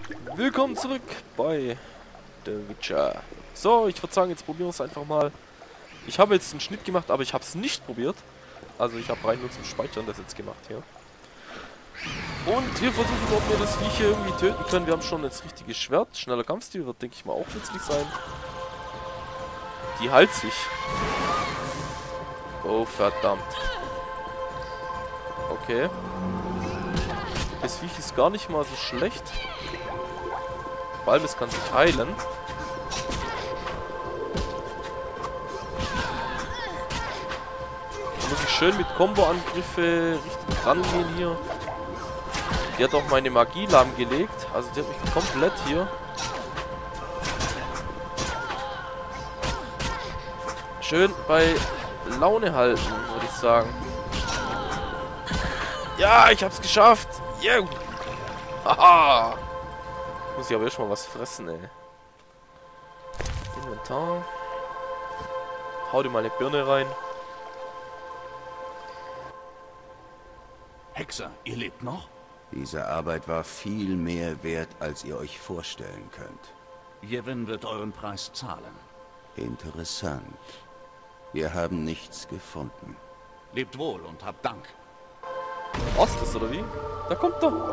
Willkommen zurück bei The Witcher. So, ich würde sagen, jetzt probieren wir es einfach mal. Ich habe jetzt einen Schnitt gemacht, aber ich habe es nicht probiert. Also ich habe rein nur zum Speichern das jetzt gemacht hier. Und wir versuchen, ob wir das Viech hier irgendwie töten können. Wir haben schon das richtige Schwert. Schneller Kampfstil wird, denke ich mal, auch nützlich sein. Die heilt sich. Oh, verdammt. Okay. Das Viech ist gar nicht mal so schlecht. Vor allem, es kann sich heilen. Da muss ich schön mit Combo-Angriffe richtig rangehen hier. Die hat auch meine Magie lahmgelegt. Also die hat mich komplett hier. Schön bei Laune halten, würde ich sagen. Ja, ich hab's geschafft. Yeah. Haha. Muss ich aber erstmal was fressen, ey. Inventar. Hau dir mal eine Birne rein. Hexer, ihr lebt noch? Diese Arbeit war viel mehr wert, als ihr euch vorstellen könnt. Yevon wird euren Preis zahlen. Interessant. Wir haben nichts gefunden. Lebt wohl und habt Dank. Was das oder wie? Da kommt er.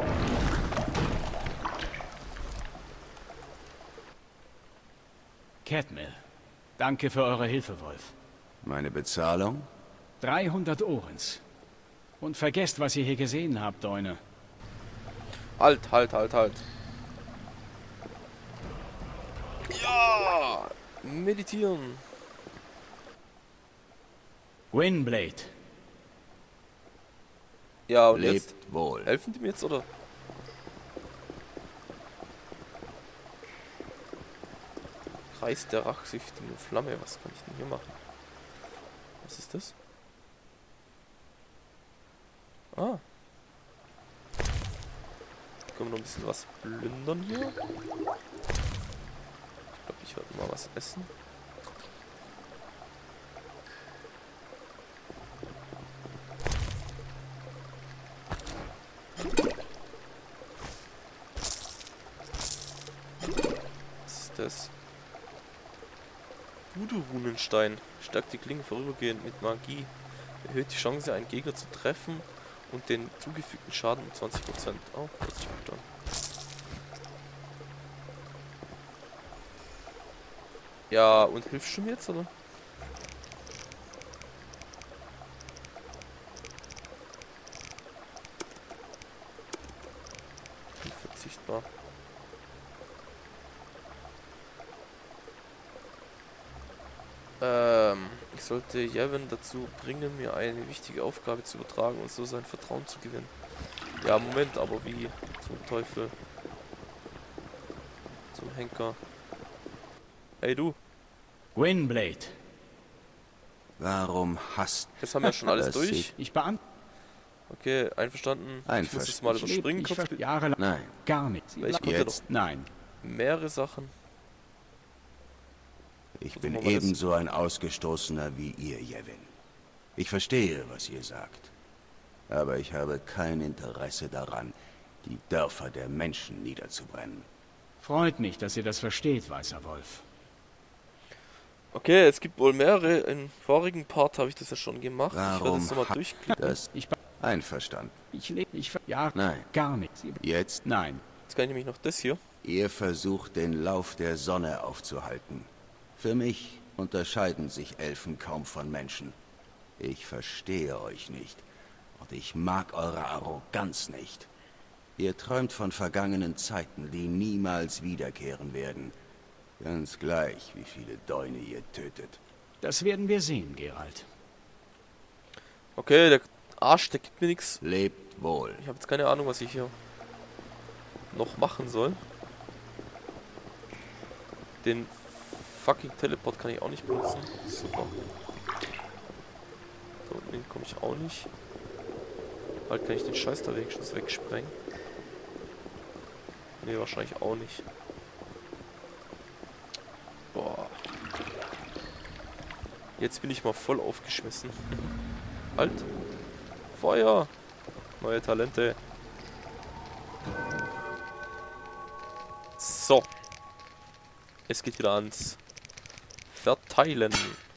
Cadmill, danke für eure Hilfe, Wolf. Meine Bezahlung? 300 Orens. Und vergesst, was ihr hier gesehen habt, Deune. Halt. Ja! Meditieren. Gwynblade. Ja, und Lebt jetzt? wohl. Helfen die mir jetzt, oder? Kreis der rachsüchtigen Flamme. Was kann ich denn hier machen? Was ist das? Ah. Können wir noch ein bisschen was plündern hier? Ich glaube, ich werde mal was essen. Was ist das? Voodoo-Runenstein. Stärkt die Klingen vorübergehend mit Magie. Erhöht die Chance, einen Gegner zu treffen und den zugefügten Schaden um 20%. Oh, das ist gut an. Ja, und hilfst du mir jetzt, oder? Unverzichtbar. Ich sollte Yevon dazu bringen, mir eine wichtige Aufgabe zu übertragen und so sein Vertrauen zu gewinnen. Ja, Moment, aber wie? Zum Teufel. Zum Henker. Hey, du. Gwynblade. Warum hasst Jetzt haben wir schon alles Das durch. sieht- Ich beantworte. Okay, einverstanden. Ich muss es mal überspringen. kurz. Jahrelang Nein, gar nicht. Weil ich konnte noch jetzt? Nein. mehrere Sachen. Ich Gucken bin wir mal das. ebenso ein Ausgestoßener wie ihr, Yevon. Ich verstehe, was ihr sagt. Aber ich habe kein Interesse daran, die Dörfer der Menschen niederzubrennen. Freut mich, dass ihr das versteht, weißer Wolf. Okay, es gibt wohl mehrere. Im vorigen Part habe ich das ja schon gemacht. Ich werde Warum das nochmal ha- durchklicken. Das Ich einverstanden. lebe. Ja. Nein. Gar nicht. Jetzt? Nein. Jetzt kann ich nämlich noch das hier. Ihr versucht, den Lauf der Sonne aufzuhalten. Für mich unterscheiden sich Elfen kaum von Menschen. Ich verstehe euch nicht. Und ich mag eure Arroganz nicht. Ihr träumt von vergangenen Zeiten, die niemals wiederkehren werden. Ganz gleich, wie viele Däune ihr tötet. Das werden wir sehen, Geralt. Okay, der Arsch, der gibt mir nichts. Lebt wohl. Ich habe jetzt keine Ahnung, was ich hier noch machen soll. Den fucking Teleport kann ich auch nicht benutzen. Super. Da unten hin komme ich auch nicht. Bald kann ich den Scheiß da wenigstens wegsprengen. Ne, wahrscheinlich auch nicht. Boah. Jetzt bin ich mal voll aufgeschmissen. Halt. Feuer. Neue Talente. So. Es geht wieder ans Verteilen.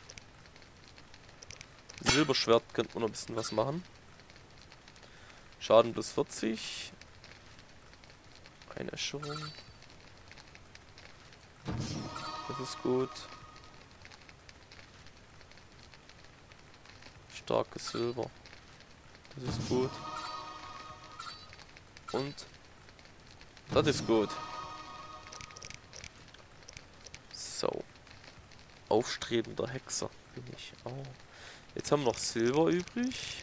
Silberschwert könnte man noch ein bisschen was machen. Schaden plus 40. Einäscherung. Das ist gut. Starkes Silber. Das ist gut. Und das ist gut. So. Aufstrebender Hexer bin ich. Oh. Jetzt haben wir noch Silber übrig.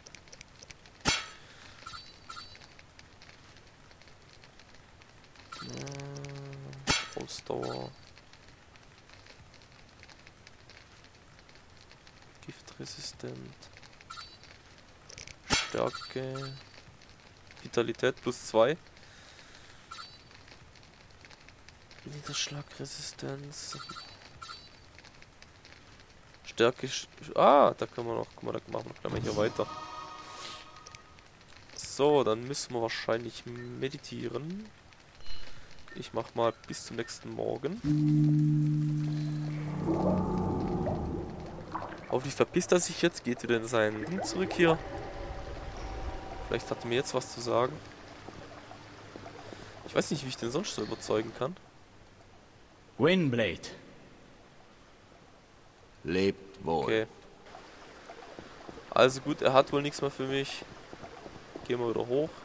Ausdauer. Giftresistent. Stärke. Vitalität plus 2. Niederschlagresistenz. Stärke. Da können wir noch. Guck mal, da machen wir gleich mal hier weiter. So, dann müssen wir wahrscheinlich meditieren. Ich mach mal bis zum nächsten Morgen. Hoffentlich verpisst er sich jetzt. Geht wieder in sein Ding zurück hier. Vielleicht hat er mir jetzt was zu sagen. Ich weiß nicht, wie ich den sonst so überzeugen kann. Gwynblade. Lebt wohl. Okay. Also gut, er hat wohl nichts mehr für mich. Gehen wir wieder hoch.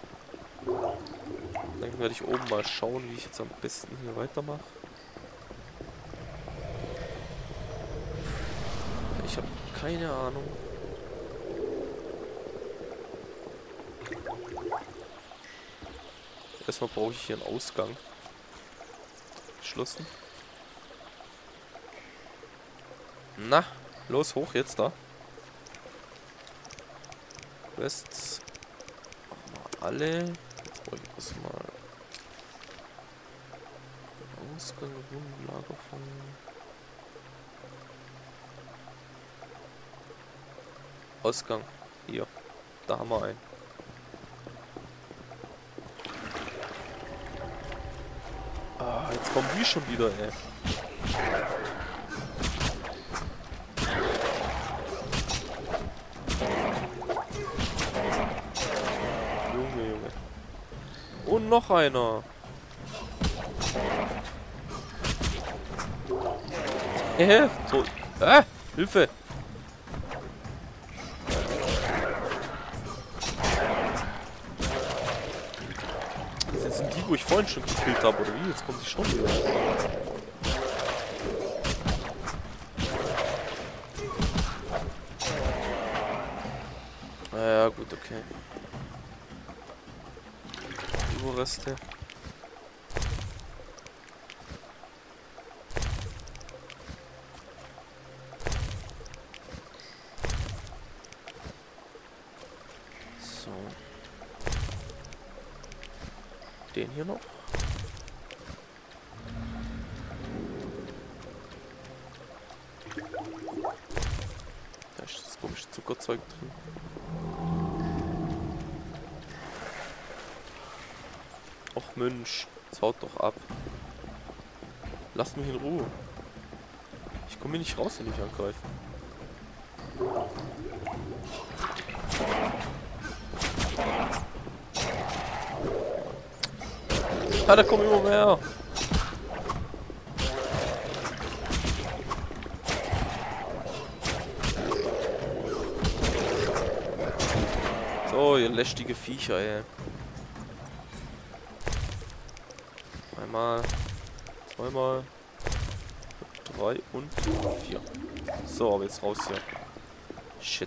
Dann werde ich oben mal schauen, wie ich jetzt am besten hier weitermache. Ich habe keine Ahnung. Erstmal brauche ich hier einen Ausgang. Geschlossen. Na, los, hoch jetzt da. Quests. Machen wir alle. Jetzt brauche ich erstmal Ausgang, Lagerfeuer. Ausgang. Hier. Da haben wir einen. Ah, jetzt kommen die schon wieder, ey. Junge, Junge. Und noch einer. So. Hilfe! Das sind die, wo ich vorhin schon gekillt habe, oder wie? Jetzt kommen die schon wieder. Ja, gut, okay. Überreste. So. Den hier noch. Da ist das komische Zuckerzeug drin. Och Mensch, jetzt haut doch ab. Lasst mich in Ruhe. Ich komme hier nicht raus, wenn ich angreife. Ah, da kommen immer mehr. So, ihr lästige Viecher, ey. Einmal, zweimal, 3 und 4. So, aber jetzt raus hier. Shit.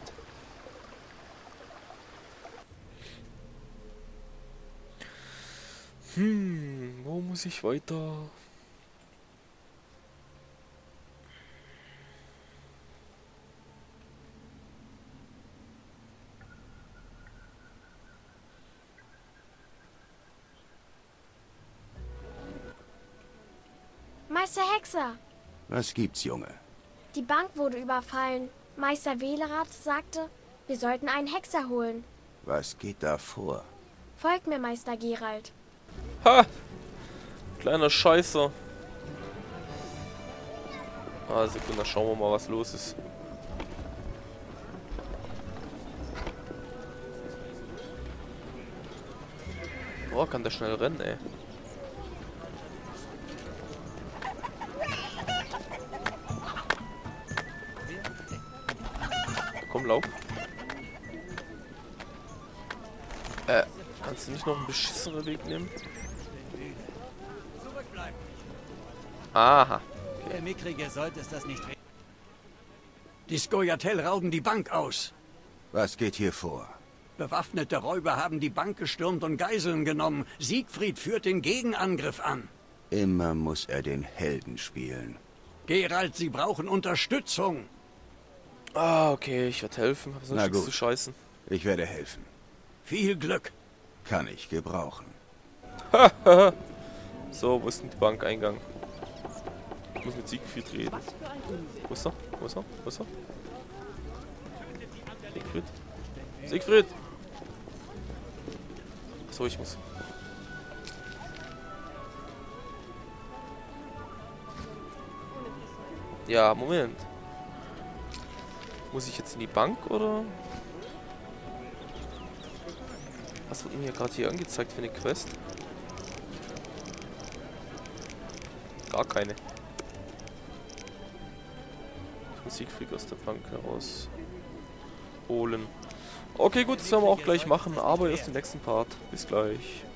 Wo muss ich weiter? Meister Hexer, Was gibt's, Junge? die Bank wurde überfallen. Meister Wählerath sagte, wir sollten einen Hexer holen. Was geht da vor? Folgt mir, Meister Geralt. Ha! Kleiner Scheißer. Ah, Sekunde, schauen wir mal, was los ist. Boah, kann der schnell rennen, ey. Komm, lauf. Kannst du nicht noch einen beschissenen Weg nehmen? Aha. Der Mickrige sollte es das nicht. Die Skoyatel rauben die Bank aus. Was geht hier vor? Bewaffnete Räuber haben die Bank gestürmt und Geiseln genommen. Siegfried führt den Gegenangriff an. Immer muss er den Helden spielen. Geralt, Sie brauchen Unterstützung. Ah, okay, ich werde helfen. Aber sonst Na nichts gut. zu scheißen. Ich werde helfen. Viel Glück. Kann ich gebrauchen. So, wo ist denn der Bankeingang? Ich muss mit Siegfried reden. Wo ist er? Wo ist er? Wo ist er? Siegfried? Siegfried! So, ich muss. Ja, Moment. Muss ich jetzt in die Bank oder? Was wird mir gerade hier angezeigt für eine Quest? Gar keine. Ich muss Siegfried aus der Bank heraus holen. Okay, gut, das werden wir auch gleich machen, aber erst im nächsten Part. Bis gleich.